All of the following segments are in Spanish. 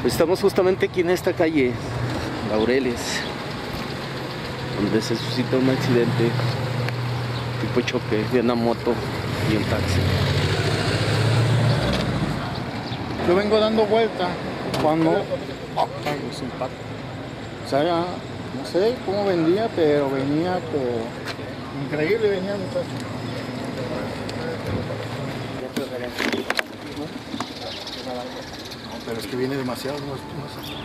Estamos justamente aquí en esta calle, Laureles, donde se suscita un accidente tipo choque de una moto y un taxi. Yo vengo dando vuelta cuando se impacta. O sea, no sé cómo vendía, pero venía increíble, venía muchacho. No, pero es que viene demasiado, no sé.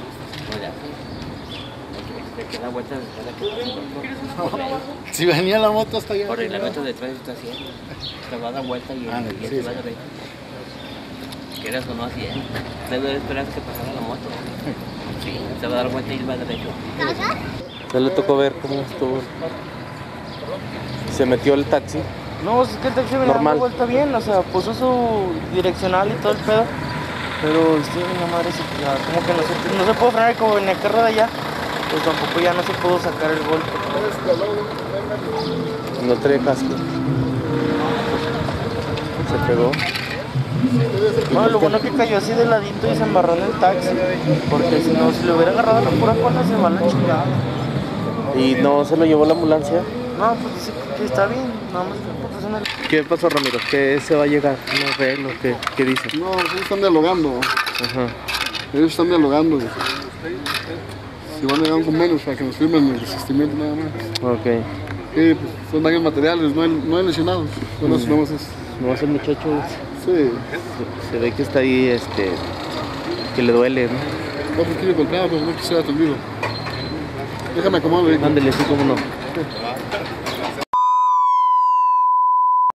Si venía la moto hasta allá. Por reglamento de tránsito así, te va a dar vuelta y va derecho. Quieras o no así, debe esperar que pasara la moto. Sí, se va a dar vuelta y va derecho. ¿No le tocó ver cómo estuvo? ¿Se metió el taxi? No, es que el taxi venía dando vuelta bien, o sea, puso su direccional y todo el pedo. Pero la madre como que no se pudo frenar, como venía el carro de allá, pues tampoco ya no se pudo sacar el golpe. No traía casco. Se pegó. No, lo bueno que cayó así de ladito y se embarró en el taxi, porque si no, si le hubiera agarrado la pura cola se va la chingada. ¿Y no se lo llevó la ambulancia? No, pues dice que está bien, nada más que ¿Qué pasó, Ramiro? ¿Qué se va a llegar? ¿Un arreglo? ¿Qué dices? No, ellos están dialogando. Ajá. Ellos están dialogando. Si van a llegar con menos para que nos firmen el desistimiento nada más. Ok. Sí, pues son daños materiales, no hay lesionados. No más es. ¿No es el muchacho? Sí. Se ve que está ahí, que le duele, ¿no? No, pues quiero encontrar, pero no quisiera atendido. Déjame acomodarlo ahí. Ándale, sí, cómo no.